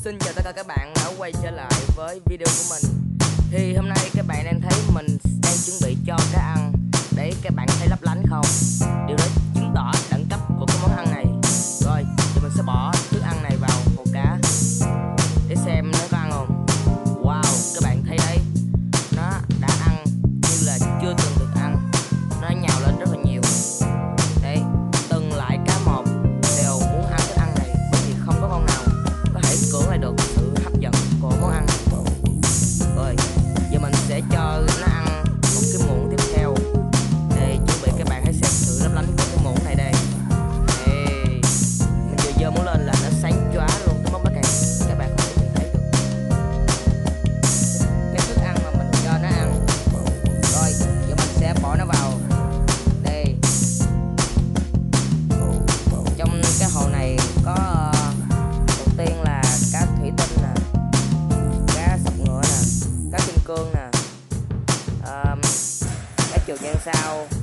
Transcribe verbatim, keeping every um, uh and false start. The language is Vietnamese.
Xin chào tất cả các bạn đã quay trở lại với video của mình. Thì hôm nay các bạn đang thấy mình đang chuẩn bị cho cá ăn. Để các bạn thấy lấp lánh không? Điều đó chứng tỏ đẳng cấp của cái món ăn này. Rồi, thì mình sẽ bỏ thức ăn này vào hồ cá để xem nó có ăn không. Wow, các bạn thấy đấy, nó đã ăn như là chưa từng được ăn. Nó nhào lên rất là nhiều. Đây, từng loại cá một đều muốn ăn thức ăn này, thì không có con nào có thể cưỡng lại được sự hấp dẫn của món ăn. Rồi, giờ mình sẽ cho nó ăn một cái muỗng tiếp theo để chuẩn bị. Các bạn hãy xem sự lấp lánh của cái muỗng này đây. Đây, mình vừa giơ muỗng lên là nó sáng chóa luôn tới mức các bạn các bạn có thể nhìn thấy được cái thức ăn mà mình cho nó ăn. Rồi, giờ mình sẽ bỏ nó vào đây. Trong cái hồ này có đầu tiên là cá thủy tinh nè, cá sọc ngựa nè, cá kim cương nè, um, cá chuột nhân sao,